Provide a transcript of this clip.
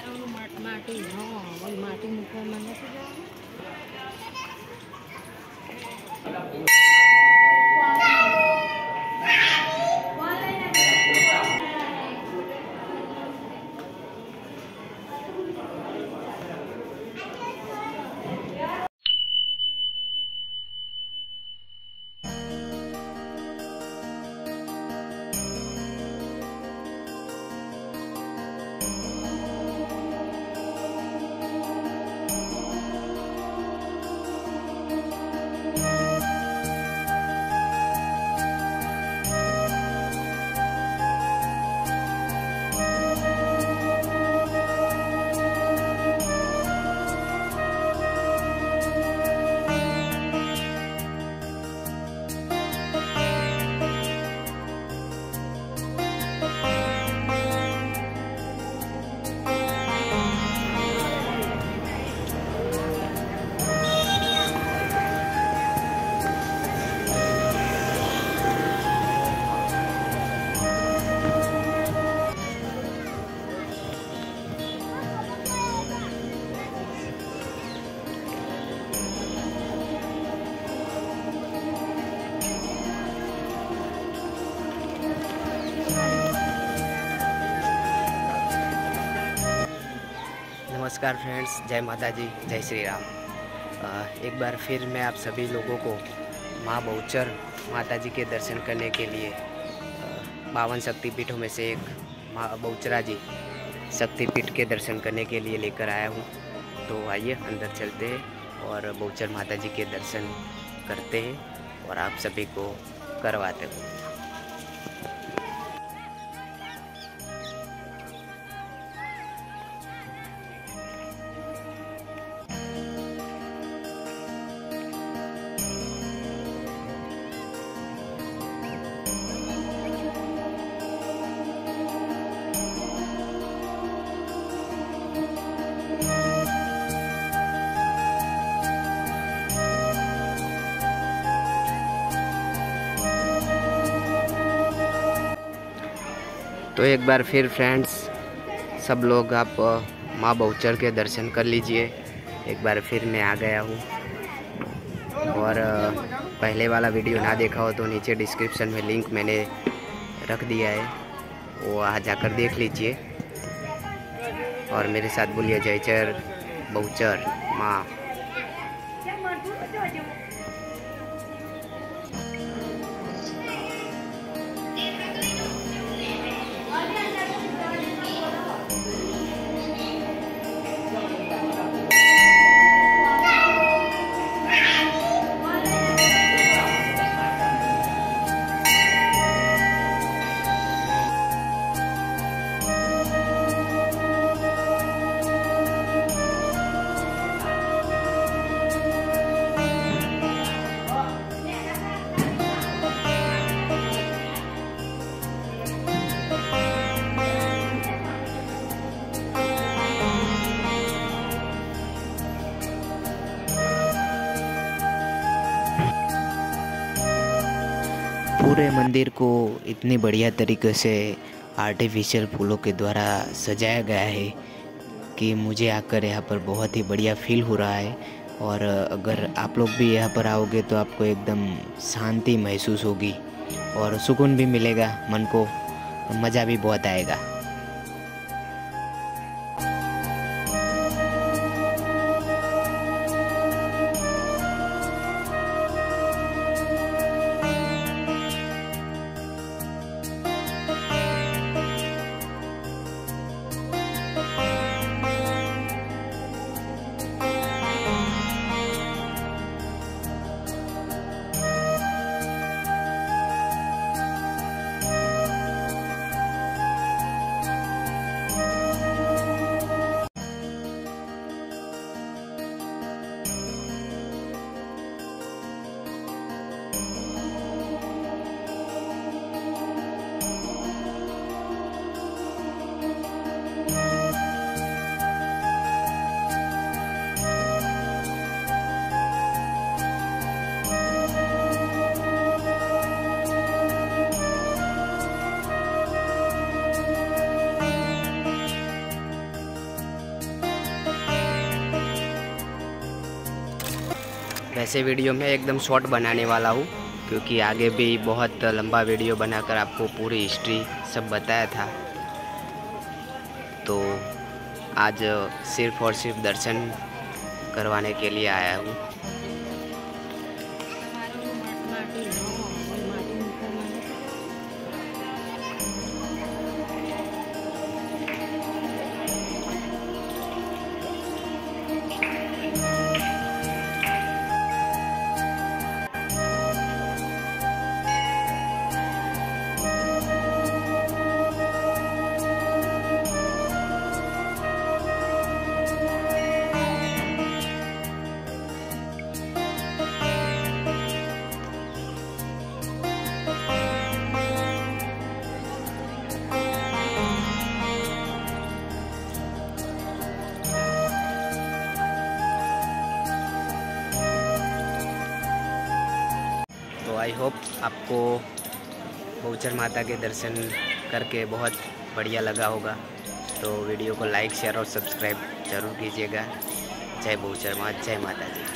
માટી માટી મૂકવા મને नमस्कार फ्रेंड्स, जय माता जी, जय श्री राम। एक बार फिर मैं आप सभी लोगों को माँ बहुचर माता जी के दर्शन करने के लिए 52 शक्तिपीठों में से एक माँ बहुचरा जी शक्तिपीठ के दर्शन करने के लिए लेकर आया हूँ। तो आइए अंदर चलते हैं और बहुचर माता जी के दर्शन करते हैं और आप सभी को करवाते हैं। तो एक बार फिर फ्रेंड्स सब लोग आप माँ बहुचर के दर्शन कर लीजिए। एक बार फिर मैं आ गया हूँ और पहले वाला वीडियो ना देखा हो तो नीचे डिस्क्रिप्शन में लिंक मैंने रख दिया है, वो वहाँ जाकर देख लीजिए और मेरे साथ बोलिए जय चर बहुचर माँ। पूरे मंदिर को इतनी बढ़िया तरीके से आर्टिफिशियल फूलों के द्वारा सजाया गया है कि मुझे आकर यहाँ पर बहुत ही बढ़िया फील हो रहा है। और अगर आप लोग भी यहाँ पर आओगे तो आपको एकदम शांति महसूस होगी और सुकून भी मिलेगा मन को, मज़ा भी बहुत आएगा। वैसे वीडियो में एकदम शॉर्ट बनाने वाला हूँ, क्योंकि आगे भी बहुत लंबा वीडियो बनाकर आपको पूरी हिस्ट्री सब बताया था। तो आज सिर्फ और सिर्फ दर्शन करवाने के लिए आया हूँ। तो आई होप आपको बहुचर माता के दर्शन करके बहुत बढ़िया लगा होगा। तो वीडियो को लाइक, शेयर और सब्सक्राइब जरूर कीजिएगा। जय बहुचर माँ, जय माता दी।